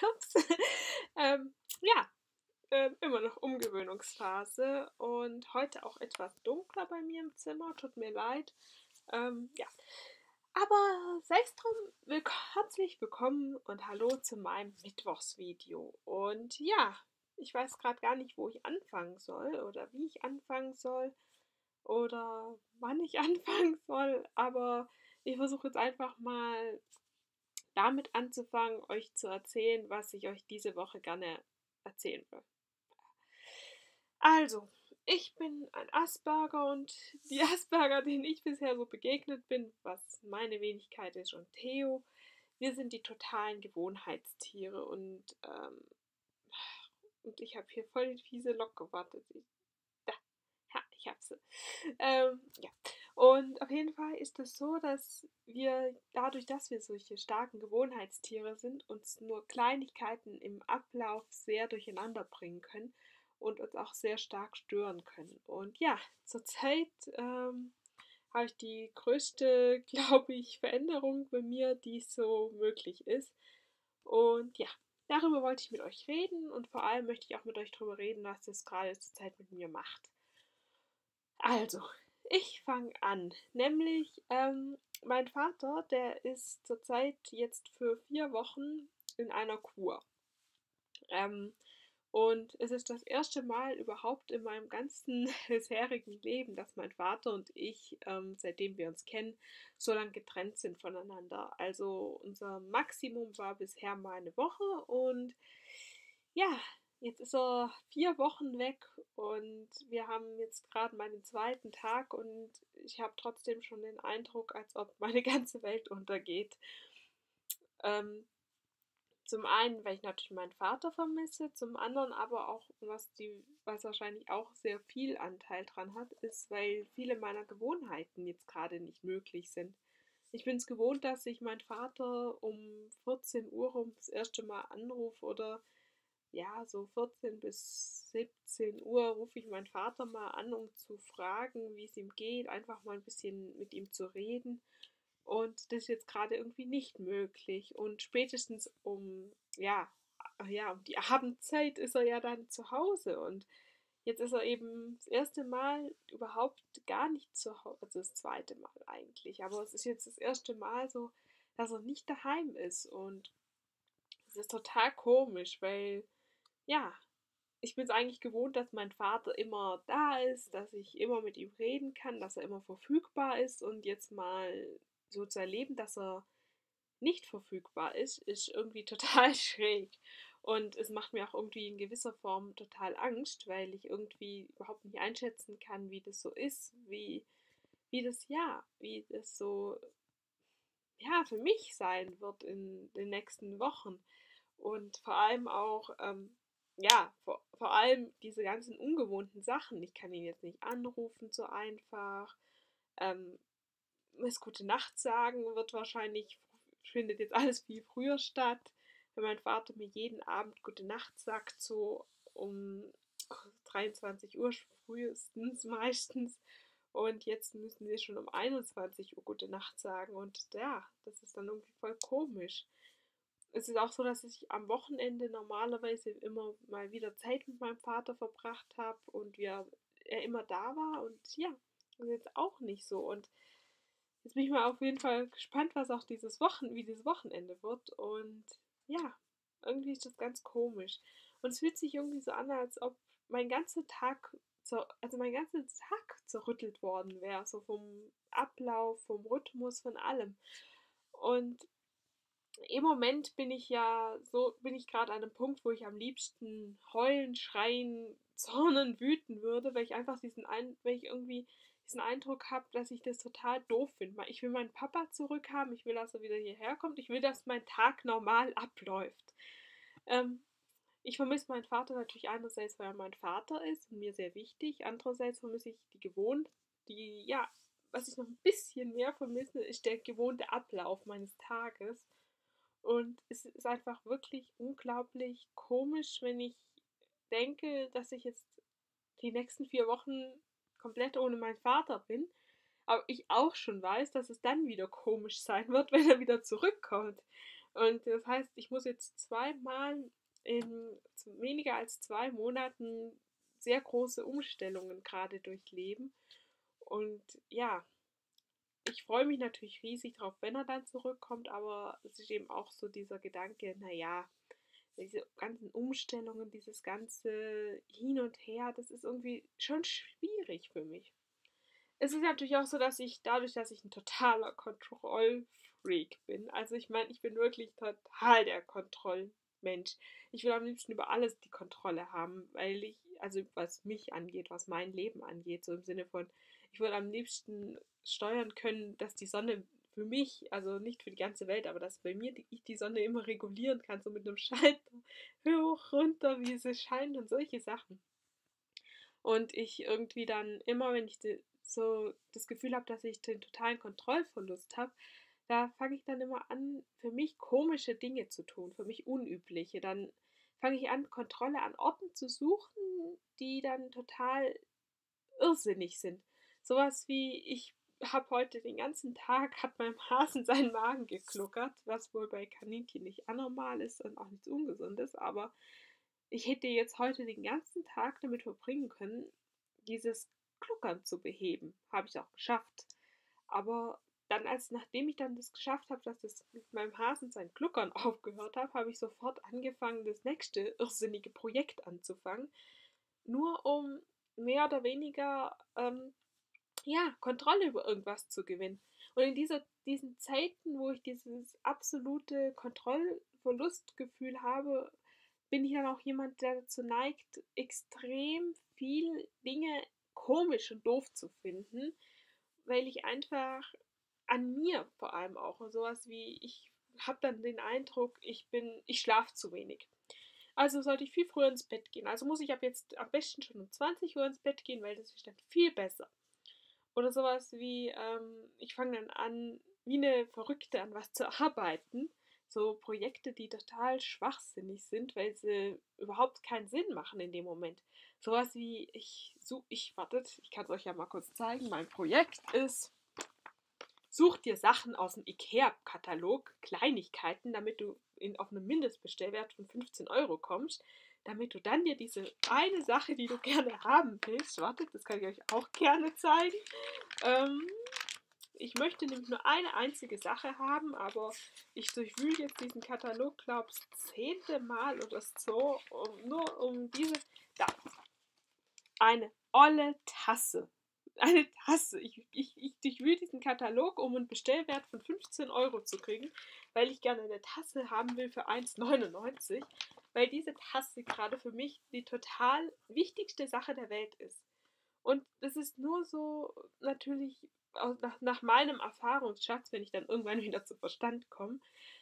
Ups. Ja, immer noch Umgewöhnungsphase und heute auch etwas dunkler bei mir im Zimmer. Tut mir leid. Ja, aber sei's drum, herzlich willkommen und hallo zu meinem Mittwochsvideo. Und ja, ich weiß gerade gar nicht, wo ich anfangen soll oder wie ich anfangen soll oder wann ich anfangen soll, aber ich versuche jetzt einfach mal damit anzufangen, euch zu erzählen, was ich euch diese Woche gerne erzählen will. Also, ich bin ein Asperger und die Asperger, denen ich bisher so begegnet bin, was meine Wenigkeit ist und Theo, wir sind die totalen Gewohnheitstiere und ich habe hier voll die fiese Locke gewartet. Da, ja, ich habe sie. Ja. Und auf jeden Fall ist es so, dass wir dadurch, dass wir solche starken Gewohnheitstiere sind, uns nur Kleinigkeiten im Ablauf sehr durcheinander bringen können und uns auch sehr stark stören können. Und ja, zurzeit habe ich die größte, glaube ich, Veränderung bei mir, die so möglich ist. Und ja, darüber wollte ich mit euch reden und vor allem möchte ich auch mit euch darüber reden, was das gerade zur Zeit mit mir macht. Also, ich fange an. Nämlich, mein Vater, der ist zurzeit jetzt für 4 Wochen in einer Kur. Ähm, und es ist das erste Mal überhaupt in meinem ganzen bisherigen Leben, dass mein Vater und ich, seitdem wir uns kennen, so lange getrennt sind voneinander. Also unser Maximum war bisher mal eine Woche und ja, jetzt ist er 4 Wochen weg und wir haben jetzt gerade meinen zweiten Tag und ich habe trotzdem schon den Eindruck, als ob meine ganze Welt untergeht. Ähm, Zum einen, weil ich natürlich meinen Vater vermisse, zum anderen aber auch, was wahrscheinlich auch sehr viel Anteil dran hat, ist, weil viele meiner Gewohnheiten jetzt gerade nicht möglich sind. Ich bin es gewohnt, dass ich meinen Vater um 14 Uhr rum das erste Mal anrufe oder ja, so 14 bis 17 Uhr rufe ich meinen Vater mal an, um zu fragen, wie es ihm geht, einfach mal ein bisschen mit ihm zu reden. Und das ist jetzt gerade irgendwie nicht möglich. Und spätestens um die Abendzeit ist er ja dann zu Hause. Und jetzt ist er eben das erste Mal überhaupt gar nicht zu Hause, also das zweite Mal eigentlich. Aber es ist jetzt das erste Mal so, dass er nicht daheim ist. Und es ist total komisch, weil ja, ich bin es eigentlich gewohnt, dass mein Vater immer da ist, dass ich immer mit ihm reden kann, dass er immer verfügbar ist und jetzt mal so zu erleben, dass er nicht verfügbar ist irgendwie total schräg. Und es macht mir auch irgendwie in gewisser Form total Angst, weil ich irgendwie überhaupt nicht einschätzen kann, wie das so ist, wie das so, ja, für mich sein wird in den nächsten Wochen. Und vor allem auch, vor allem diese ganzen ungewohnten Sachen. Ich kann ihn jetzt nicht anrufen so einfach. Ähm, das gute Nacht sagen findet jetzt alles viel früher statt. Wenn mein Vater mir jeden Abend gute Nacht sagt, so um 23 Uhr frühestens meistens. Und jetzt müssen wir schon um 21 Uhr gute Nacht sagen. Und ja, das ist dann irgendwie voll komisch. Es ist auch so, dass ich am Wochenende normalerweise immer mal wieder Zeit mit meinem Vater verbracht habe und er immer da war und ja, das ist jetzt auch nicht so. Und jetzt bin ich mal auf jeden Fall gespannt, wie dieses Wochenende wird. Und ja, irgendwie ist das ganz komisch. Und es fühlt sich irgendwie so an, als ob mein ganzer Tag zerrüttelt worden wäre, so vom Ablauf, vom Rhythmus, von allem. Und im Moment bin ich gerade an einem Punkt, wo ich am liebsten heulen, schreien, zornen, wüten würde, weil ich irgendwie diesen Eindruck habe, dass ich das total doof finde. Ich will meinen Papa zurückhaben, ich will, dass er wieder hierher kommt, ich will, dass mein Tag normal abläuft. Ähm, Ich vermisse meinen Vater natürlich einerseits, weil er mein Vater ist und mir sehr wichtig. Andererseits vermisse ich was ich noch ein bisschen mehr vermisse, ist der gewohnte Ablauf meines Tages. Und es ist einfach wirklich unglaublich komisch, wenn ich denke, dass ich jetzt die nächsten 4 Wochen komplett ohne meinen Vater bin. Aber ich auch schon weiß, dass es dann wieder komisch sein wird, wenn er wieder zurückkommt. Und das heißt, ich muss jetzt zweimal in weniger als 2 Monaten sehr große Umstellungen gerade durchleben. Und ja, ich freue mich natürlich riesig drauf, wenn er dann zurückkommt, aber es ist eben auch so dieser Gedanke, naja, diese ganzen Umstellungen, dieses ganze Hin und Her, das ist irgendwie schon schwierig für mich. Es ist natürlich auch so, dass ich dadurch, dass ich ein totaler Kontrollfreak bin, also ich meine, ich bin wirklich total der Kontrollmensch. Ich will am liebsten über alles die Kontrolle haben, weil ich, also was mich angeht, was mein Leben angeht, so im Sinne von, ich will am liebsten steuern können, dass die Sonne für mich, also nicht für die ganze Welt, aber dass bei mir ich die Sonne immer regulieren kann, so mit einem Schalter, hoch, runter, wie sie scheint und solche Sachen. Und ich irgendwie dann immer, wenn ich so das Gefühl habe, dass ich den totalen Kontrollverlust habe, da fange ich dann immer an, für mich komische Dinge zu tun, für mich unübliche. Dann fange ich an, Kontrolle an Orten zu suchen, die dann total irrsinnig sind. Sowas wie, ich habe heute den ganzen Tag, hat meinem Hasen seinen Magen gekluckert, was wohl bei Kaninchen nicht anormal ist und auch nichts Ungesundes, aber ich hätte jetzt heute den ganzen Tag damit verbringen können, dieses Kluckern zu beheben. Habe ich auch geschafft. Aber dann, nachdem ich dann das geschafft habe, dass das mit meinem Hasen sein Kluckern aufgehört hat, habe ich sofort angefangen, das nächste irrsinnige Projekt anzufangen. Nur um mehr oder weniger ja, Kontrolle über irgendwas zu gewinnen. Und in diesen Zeiten, wo ich dieses absolute Kontrollverlustgefühl habe, bin ich dann auch jemand, der dazu neigt, extrem viel Dinge komisch und doof zu finden, weil ich einfach an mir vor allem auch und sowas wie, ich habe dann den Eindruck, ich schlafe zu wenig. Also sollte ich viel früher ins Bett gehen. Also muss ich ab jetzt am besten schon um 20 Uhr ins Bett gehen, weil das ist dann viel besser. Oder sowas wie, ich fange dann an, wie eine Verrückte an was zu arbeiten. So Projekte, die total schwachsinnig sind, weil sie überhaupt keinen Sinn machen in dem Moment. Sowas wie, wartet, ich kann es euch ja mal kurz zeigen. Mein Projekt ist, such dir Sachen aus dem IKEA-Katalog, Kleinigkeiten, damit du auf einen Mindestbestellwert von 15 Euro kommst, damit du dann dir diese eine Sache, die du gerne haben willst, wartet, das kann ich euch auch gerne zeigen. Ähm, Ich möchte nämlich nur eine einzige Sache haben, aber ich durchwühle jetzt diesen Katalog, glaube ich, das 10. Mal oder so, nur um diese. Da, eine olle Tasse. Eine Tasse. Ich durchwühle diesen Katalog, um einen Bestellwert von 15 Euro zu kriegen, weil ich gerne eine Tasse haben will für 1,99, weil diese Tasse gerade für mich die total wichtigste Sache der Welt ist. Und das ist nur so natürlich nach meinem Erfahrungsschatz, wenn ich dann irgendwann wieder zu Verstand komme,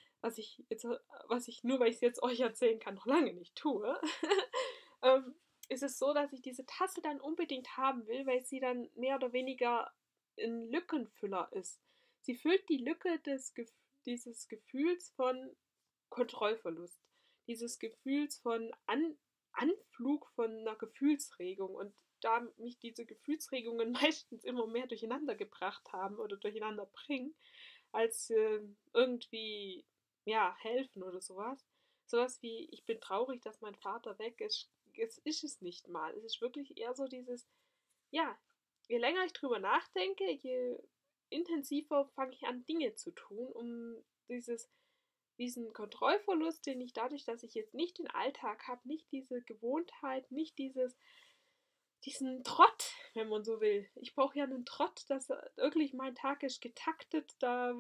was ich nur, weil ich es jetzt euch erzählen kann, noch lange nicht tue, ähm, ist es so, dass ich diese Tasse dann unbedingt haben will, weil sie dann mehr oder weniger ein Lückenfüller ist. Sie füllt die Lücke dieses Gefühls von Kontrollverlust, dieses Gefühls von Anflug von einer Gefühlsregung. Und da mich diese Gefühlsregungen meistens immer mehr durcheinander gebracht haben oder durcheinander bringen, als irgendwie ja, helfen oder sowas. Sowas wie, ich bin traurig, dass mein Vater weg ist. Es ist es nicht mal. Es ist wirklich eher so dieses, ja, je länger ich drüber nachdenke, je intensiver fange ich an, Dinge zu tun, um diesen Kontrollverlust, den ich dadurch, dass ich jetzt nicht den Alltag habe, nicht diese Gewohnheit, nicht diesen Trott, wenn man so will. Ich brauche ja einen Trott, dass wirklich mein Tag ist getaktet.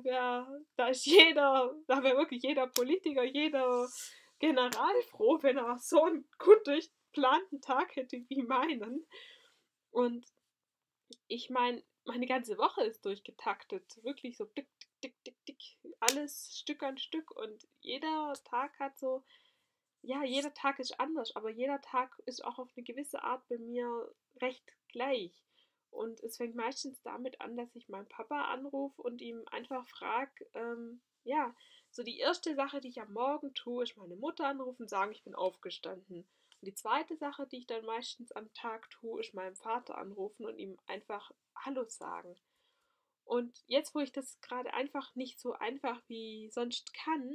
Da wäre wirklich jeder Politiker, jeder General froh, wenn er so einen gut durchplanten Tag hätte wie meinen. Und ich meine, meine ganze Woche ist durchgetaktet. Wirklich so dick, dick, dick, dick, dick. Alles Stück an Stück. Und jeder Tag hat so, ja, jeder Tag ist anders, aber jeder Tag ist auch auf eine gewisse Art bei mir recht gleich. Und es fängt meistens damit an, dass ich meinen Papa anrufe und ihm einfach frage, ja, so die erste Sache, die ich am Morgen tue, ist meine Mutter anrufen und sagen, ich bin aufgestanden. Und die zweite Sache, die ich dann meistens am Tag tue, ist meinem Vater anrufen und ihm einfach Hallo sagen. Und jetzt, wo ich das gerade einfach nicht so einfach wie sonst kann,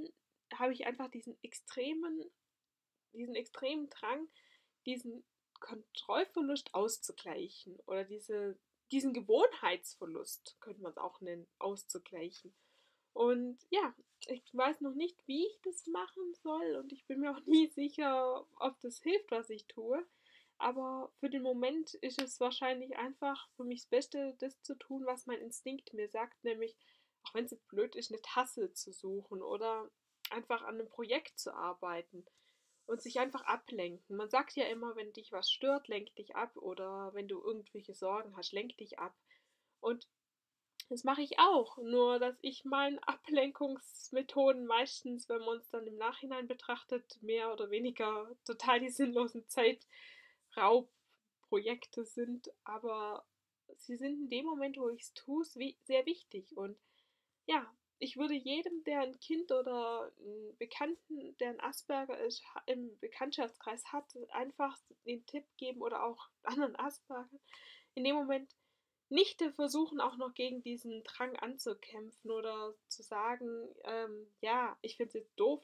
habe ich einfach diesen extremen Drang, diesen Kontrollverlust auszugleichen oder diesen Gewohnheitsverlust, könnte man es auch nennen, auszugleichen. Und ja, ich weiß noch nicht, wie ich das machen soll und ich bin mir auch nie sicher, ob das hilft, was ich tue. Aber für den Moment ist es wahrscheinlich einfach für mich das Beste, das zu tun, was mein Instinkt mir sagt, nämlich, auch wenn es jetzt blöd ist, eine Tasse zu suchen oder einfach an einem Projekt zu arbeiten und sich einfach ablenken. Man sagt ja immer, wenn dich was stört, lenk dich ab oder wenn du irgendwelche Sorgen hast, lenk dich ab. Und das mache ich auch, nur dass ich meine Ablenkungsmethoden meistens, wenn man es dann im Nachhinein betrachtet, mehr oder weniger total die sinnlosen Zeitraubprojekte sind, aber sie sind in dem Moment, wo ich es tue, sehr wichtig. Und ja, ich würde jedem, der ein Kind oder einen Bekannten, der ein Asperger ist, im Bekanntschaftskreis hat, einfach den Tipp geben oder auch anderen Asperger, in dem Moment nicht versuchen, auch noch gegen diesen Drang anzukämpfen oder zu sagen, ja, ich finde es jetzt doof,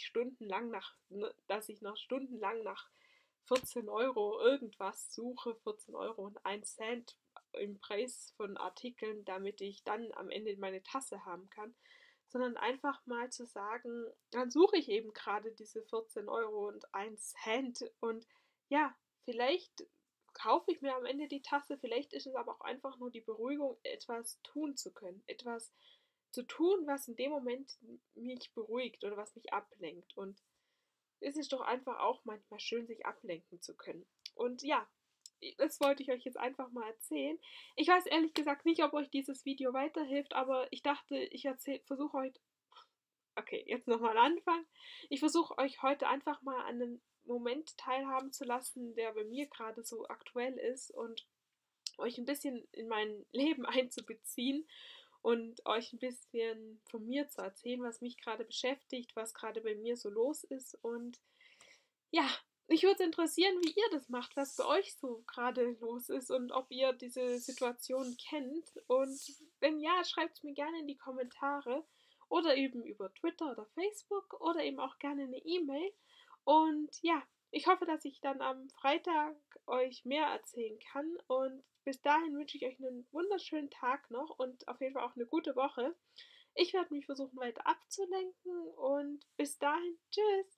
dass ich noch stundenlang nach 14 € irgendwas suche, 14 € und 1 Cent im Preis von Artikeln, damit ich dann am Ende meine Tasse haben kann, sondern einfach mal zu sagen, dann suche ich eben gerade diese 14 € und 1 Cent und ja, vielleicht kaufe ich mir am Ende die Tasse, vielleicht ist es aber auch einfach nur die Beruhigung, etwas tun zu können, etwas zu tun, was in dem Moment mich beruhigt oder was mich ablenkt. Und es ist doch einfach auch manchmal schön, sich ablenken zu können. Und ja, das wollte ich euch jetzt einfach mal erzählen. Ich weiß ehrlich gesagt nicht, ob euch dieses Video weiterhilft, aber ich dachte, versuche heute, okay, jetzt nochmal Anfang. Ich versuche euch heute einfach mal an einem Moment teilhaben zu lassen, der bei mir gerade so aktuell ist und euch ein bisschen in mein Leben einzubeziehen und euch ein bisschen von mir zu erzählen, was mich gerade beschäftigt, was gerade bei mir so los ist. Und ja, mich würde interessieren, wie ihr das macht, was bei euch so gerade los ist und ob ihr diese Situation kennt. Und wenn ja, schreibt es mir gerne in die Kommentare oder eben über Twitter oder Facebook oder eben auch gerne eine E-Mail. Und ja, ich hoffe, dass ich dann am Freitag euch mehr erzählen kann. Und bis dahin wünsche ich euch einen wunderschönen Tag noch und auf jeden Fall auch eine gute Woche. Ich werde mich versuchen, weiter abzulenken und bis dahin, tschüss.